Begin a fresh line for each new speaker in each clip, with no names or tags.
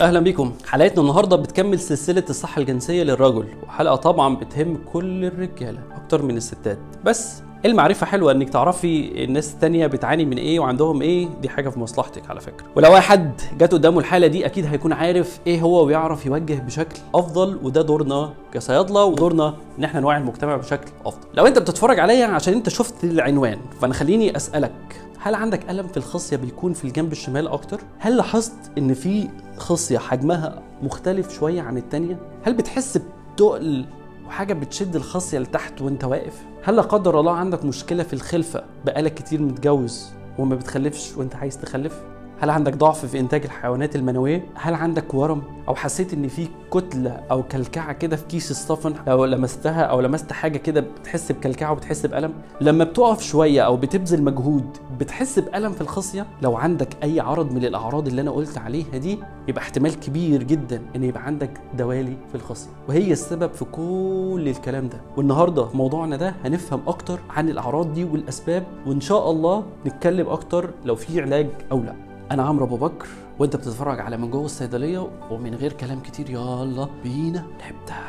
اهلا بيكم. حلقتنا النهارده بتكمل سلسله الصحه الجنسيه للرجل، وحلقه طبعا بتهم كل الرجاله اكتر من الستات. بس المعرفه حلوه انك تعرفي الناس التانية بتعاني من ايه وعندهم ايه، دي حاجه في مصلحتك على فكره. ولو اي حد جات قدامه الحاله دي اكيد هيكون عارف ايه هو ويعرف يوجه بشكل افضل، وده دورنا كصيادله ودورنا ان احنا نوعي المجتمع بشكل افضل. لو انت بتتفرج عليا عشان انت شفت العنوان، فانا خليني اسالك، هل عندك ألم في الخصية بيكون في الجنب الشمال أكتر؟ هل لاحظت إن في خصية حجمها مختلف شوية عن التانية؟ هل بتحس بتقل وحاجة بتشد الخصية لتحت وأنت واقف؟ هل لا قدر الله عندك مشكلة في الخلفة بقالك كتير متجوز وما بتخلفش وأنت عايز تخلف؟ هل عندك ضعف في إنتاج الحيوانات المنوية؟ هل عندك ورم؟ أو حسيت إن في كتلة أو كلكعة كده في كيس الصفن، لو لمستها أو لمست حاجة كده بتحس بكلكعة وبتحس بألم؟ لما بتقف شوية أو بتبذل مجهود بتحس بألم في الخصية؟ لو عندك أي عرض من الأعراض اللي أنا قلت عليها دي، يبقى احتمال كبير جدا إن يبقى عندك دوالي في الخصية، وهي السبب في كل الكلام ده. والنهاردة في موضوعنا ده هنفهم أكتر عن الأعراض دي والأسباب، وإن شاء الله نتكلم أكتر لو في علاج أو لا. أنا عمرو أبو بكر، وأنت بتتفرج على من جوه الصيدلية، ومن غير كلام كتير يلا بينا نبدأ.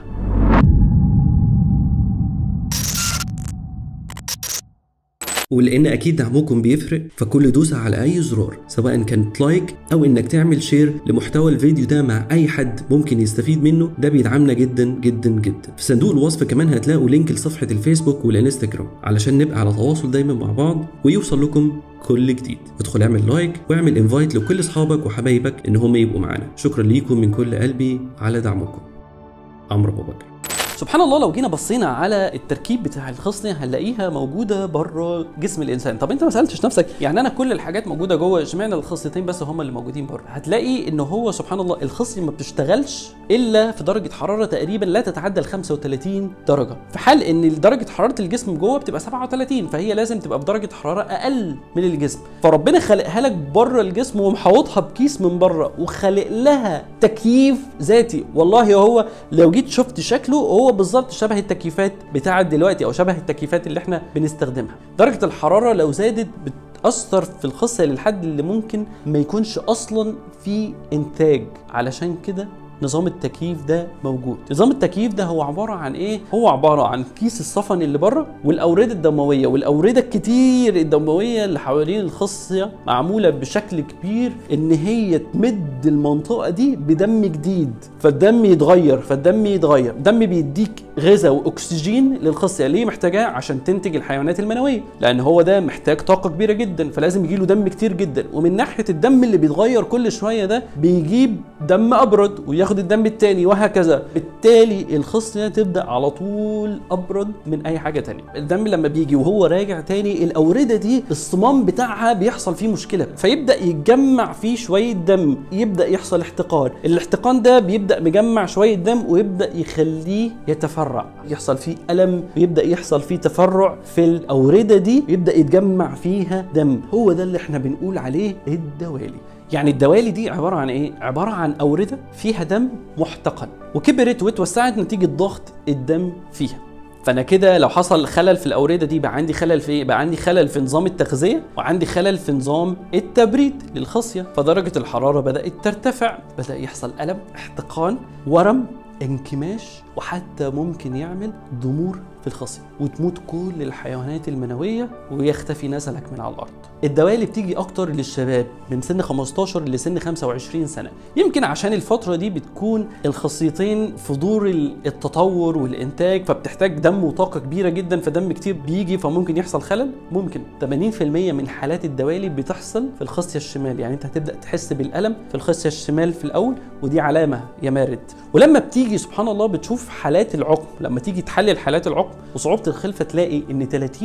ولان اكيد دعمكم بيفرق، فكل دوسة على اي زرار سواء كانت لايك او انك تعمل شير لمحتوى الفيديو ده مع اي حد ممكن يستفيد منه، ده بيدعمنا جدا جدا جدا. في صندوق الوصف كمان هتلاقوا لينك لصفحة الفيسبوك والانستجرام علشان نبقى على تواصل دايما مع بعض ويوصل لكم كل جديد. ادخل اعمل لايك واعمل انفايت لكل اصحابك وحبايبك ان هم يبقوا معانا. شكرا ليكم من كل قلبي على دعمكم. عمرو ابو بكر.
سبحان الله، لو جينا بصينا على التركيب بتاع الخصية هنلاقيها موجودة بره جسم الإنسان. طب أنت ما سألتش نفسك يعني أنا كل الحاجات موجودة جوه، اشمعنى الخصيتين بس هم اللي موجودين بره؟ هتلاقي إن هو سبحان الله الخصية ما بتشتغلش إلا في درجة حرارة تقريبا لا تتعدى ال 35 درجة، في حال إن درجة حرارة الجسم جوه بتبقى 37، فهي لازم تبقى بدرجة حرارة أقل من الجسم. فربنا خلقها لك بره الجسم ومحوطها بكيس من بره، وخلق لها تكييف ذاتي. والله هو لو جيت شفت شكله هو بالظبط شبه التكييفات بتاعت دلوقتي او شبه التكييفات اللي احنا بنستخدمها. درجة الحرارة لو زادت بتأثر في الخصية للحد اللي ممكن ما يكونش اصلا في انتاج. علشان كده نظام التكييف ده موجود. نظام التكييف ده هو عبارة عن ايه؟ هو عبارة عن كيس الصفن اللي بره والأوردة الدموية والأوردة الكتير الدموية اللي حوالين الخصية، معمولة بشكل كبير ان هي تمد المنطقة دي بدم جديد، فالدم يتغير. الدم بيديك غذاء واكسجين للخصية. ليه محتاجاه؟ عشان تنتج الحيوانات المنوية، لان هو ده محتاج طاقة كبيرة جدا، فلازم يجيله دم كتير جدا. ومن ناحية الدم اللي بيتغير كل شوية ده بيجيب دم أبرد وياخد الدم التاني وهكذا. بالتالي الخصية تبدأ على طول أبرد من أي حاجة تانية. الدم لما بيجي وهو راجع تاني، الأوردة دي الصمام بتاعها بيحصل فيه مشكلة، فيبدأ يتجمع فيه شوية دم، يبدأ يحصل احتقان. الاحتقان ده بيبدأ مجمع شوية دم ويبدأ يخليه يتفرع، يحصل فيه ألم ويبدأ يحصل فيه تفرع في الأوردة دي، يبدأ يتجمع فيها دم. هو ده اللي احنا بنقول عليه الدوالي. يعني الدوالي دي عبارة عن ايه؟ عبارة عن أوردة فيها دم محتقن وكبرت واتوسعت نتيجة ضغط الدم فيها. فانا كده لو حصل خلل في الاورده دي بقى عندي خلل في ايه؟ بقى عندي خلل في نظام التغذيه، وعندي خلل في نظام التبريد للخصيه، فدرجه الحراره بدات ترتفع، بدا يحصل الم، احتقان، ورم، انكماش، وحتى ممكن يعمل ضمور في الخصية وتموت كل الحيوانات المنوية ويختفي نسلك من على الأرض. الدوالي بتيجي أكتر للشباب من سن 15 لسن 25 سنة، يمكن عشان الفترة دي بتكون الخصيتين في دور التطور والإنتاج، فبتحتاج دم وطاقة كبيرة جدا، فدم كتير بيجي فممكن يحصل خلل. ممكن 80% من حالات الدوالي بتحصل في الخصية الشمال، يعني أنت هتبدأ تحس بالألم في الخصية الشمال في الأول، ودي علامة يا مارد. ولما بتيجي سبحان الله بتشوف حالات العقم، لما تيجي تحلل حالات العقم وصعوبة الخلفة تلاقي ان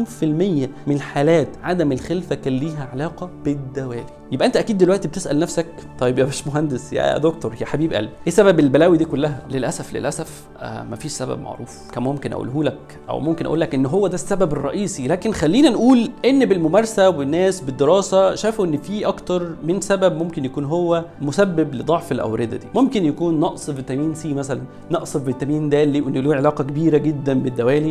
30% من حالات عدم الخلفة كان ليها علاقة بالدوالي. يبقى انت اكيد دلوقتي بتسأل نفسك، طيب يا باشمهندس يا دكتور يا حبيب قلبي، ايه سبب البلاوي دي كلها؟ للاسف مفيش سبب معروف. كان ممكن اقوله لك او ممكن اقول لك ان هو ده السبب الرئيسي، لكن خلينا نقول ان بالممارسة والناس بالدراسة شافوا ان في اكتر من سبب ممكن يكون هو مسبب لضعف الاوردة دي. ممكن يكون نقص فيتامين سي مثلا، نقص فيتامين د اللي له علاقة كبيرة جدا بالدوالي.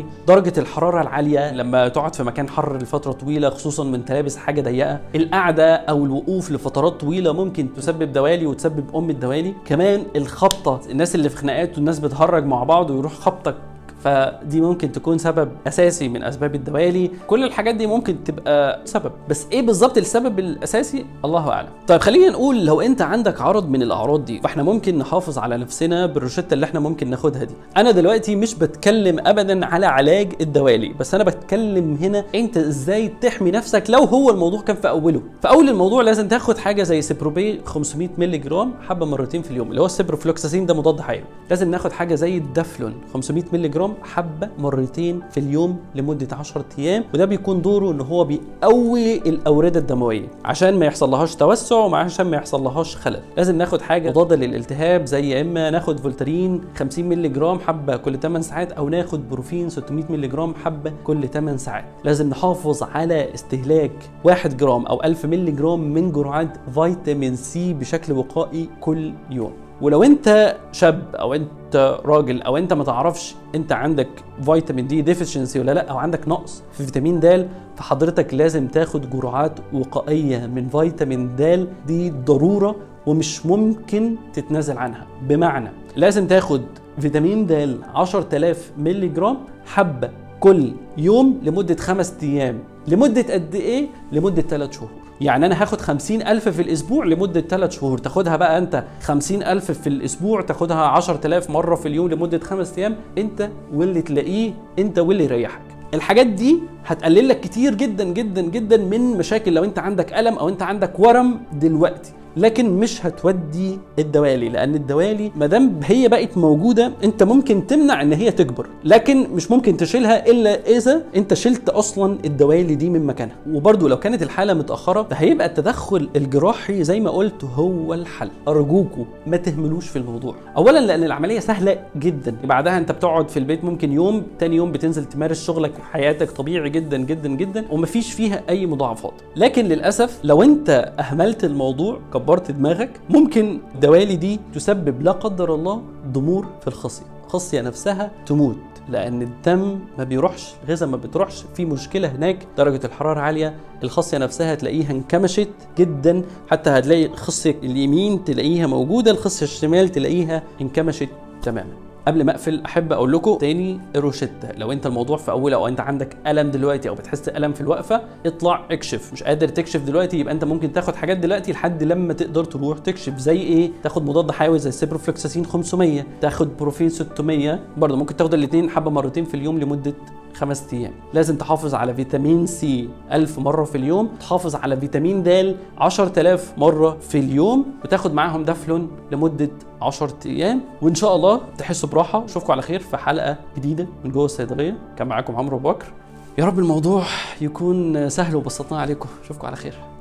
الدموي، درجه الحراره العاليه لما تقعد في مكان حر لفتره طويله خصوصا من لابس حاجه ضيقه، القعده او الوقوف لفترات طويله ممكن تسبب دوالي وتسبب الدوالي. كمان الخبطه، الناس اللي في خناقات والناس بتهرج مع بعض ويروح خبطك، فدي ممكن تكون سبب اساسي من اسباب الدوالي. كل الحاجات دي ممكن تبقى سبب، بس ايه بالظبط السبب الاساسي الله اعلم. طيب خلينا نقول لو انت عندك عرض من الاعراض دي، فاحنا ممكن نحافظ على نفسنا بالروشته اللي احنا ممكن ناخدها دي. انا دلوقتي مش بتكلم ابدا على علاج الدوالي، بس انا بتكلم هنا انت ازاي تحمي نفسك لو هو الموضوع كان في اوله. في اول الموضوع لازم تاخد حاجه زي سيبروبي 500 مللي جرام حبه مرتين في اليوم، اللي هو السيبروفلوكساسين، ده مضاد حيوي. لازم ناخد حاجه زي الدافلون 500 مللي جرام حبه مرتين في اليوم لمده 10 ايام، وده بيكون دوره ان هو بيقوي الاورده الدمويه عشان ما يحصلهاش توسع وعشان ما يحصلهاش خلل. لازم ناخد حاجه مضاده للالتهاب زي يا اما ناخد فولتارين 50 مللي جرام حبه كل 8 ساعات او ناخد بروفين 600 مللي جرام حبه كل 8 ساعات. لازم نحافظ على استهلاك 1 جرام او 1000 مللي جرام من جرعات فيتامين سي بشكل وقائي كل يوم. ولو انت شاب او انت راجل او انت ما تعرفش انت عندك فيتامين دي ديفيشنسي ولا لا، او عندك نقص في فيتامين د، فحضرتك لازم تاخد جرعات وقائيه من فيتامين د، دي ضروره ومش ممكن تتنازل عنها. بمعنى لازم تاخد فيتامين د 10000 مللي جرام حبه كل يوم لمده 5 ايام. لمده قد ايه؟ لمده 3 شهور. يعني انا هاخد 50,000 في الاسبوع لمده 3 شهور. تاخدها بقى انت 50,000 في الاسبوع، تاخدها 10,000 مره في اليوم لمده 5 ايام، انت واللي تلاقيه، انت واللي يريحك. الحاجات دي هتقلل لك كتير جدا جدا جدا من مشاكل لو انت عندك الم او انت عندك ورم دلوقتي، لكن مش هتودي الدوالي، لان الدوالي ما دام هي بقت موجوده انت ممكن تمنع ان هي تكبر، لكن مش ممكن تشيلها الا اذا انت شلت اصلا الدوالي دي من مكانها. وبرده لو كانت الحاله متاخره فهيبقى التدخل الجراحي زي ما قلت هو الحل. ارجوكوا ما تهملوش في الموضوع، اولا لان العمليه سهله جدا، بعدها انت بتقعد في البيت ممكن يوم، تاني يوم بتنزل تمارس شغلك وحياتك طبيعي جدا جدا جدا ومفيش فيها اي مضاعفات. لكن للاسف لو انت اهملت الموضوع كبرت دماغك، ممكن الدوالي دي تسبب لا قدر الله ضمور في الخصية نفسها تموت، لان الدم ما بيروحش، الغذاء ما بتروحش، في مشكله هناك، درجه الحراره عاليه، الخصيه نفسها تلاقيها انكمشت جدا، حتى هتلاقي الخصيه اليمين تلاقيها موجوده، الخصيه الشمال تلاقيها انكمشت تماما. قبل ما اقفل احب اقول لكم تاني الروشته، لو انت الموضوع في اوله او انت عندك الم دلوقتي او بتحس الم في الوقفه، اطلع اكشف. مش قادر تكشف دلوقتي يبقى انت ممكن تاخد حاجات دلوقتي لحد لما تقدر تروح تكشف. زي ايه؟ تاخد مضاد حيوي زي السيبروفلوكساسين 500، تاخد بروفين 600، برضه ممكن تاخد الاثنين حبه مرتين في اليوم لمده 5 ايام. لازم تحافظ على فيتامين سي 1000 مره في اليوم، تحافظ على فيتامين د 10,000 مره في اليوم، وتاخد معاهم دافلون لمده 10 ايام، وان شاء الله تحسوا براحه. اشوفكم على خير في حلقه جديده من جوه الصيدليه. كان معاكم عمرو بكر. يا رب الموضوع يكون سهل وبسطناه عليكم. اشوفكم على خير.